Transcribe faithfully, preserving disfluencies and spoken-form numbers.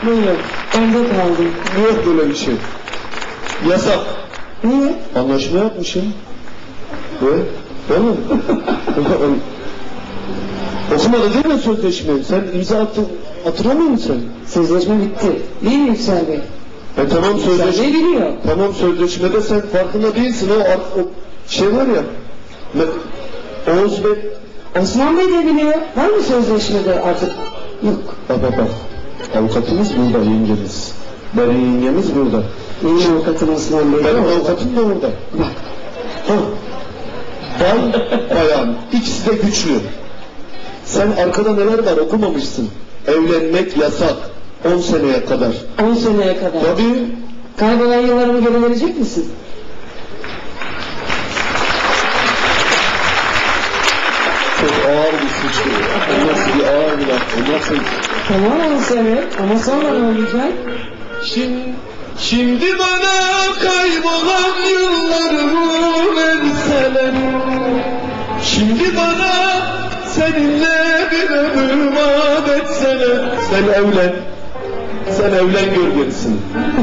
Buyurun. Evde kaldım. Yok böyle bir şey. Yasak. Niye? Anlaşma yapmışım. Ve? Değil mi? Okumadı değil mi sözleşmeyi? Sen imza attın. Hatırlamıyor musun sen? Sözleşme bitti. Değil mi Yüksel Bey? E tamam Yüksel sözleşme. Bey biliyor. Tamam sözleşmede sen farkında değilsin. O, o şey var ya. Oğuz Bey. Osman Bey de biliyor. Var mı sözleşmede artık? Yok. Bak bak bak. Avukatımız burada, yengemiz. Benim yengemiz burada. Benim avukatım Osman Bey. Benim avukatım da orada. Bak. Ha. Bay, bayan. İkisi de güçlü. Sen arkada neler var okumamışsın. Evlenmek yasak. On seneye kadar. On seneye kadar. Tabii. Kaybolan yıllarımı geri verecek misin? Çok ağır bir suç. O nasıl bir ağır bir laf. O nasıl... Tamam olsa evet. Ama sonra ne olacak? Şimdi, şimdi bana kaybolan yıllarımı verseler. Şimdi bana seninle bir ömür vaat etseler. Sen evlen. Sen evlen gör gerisin.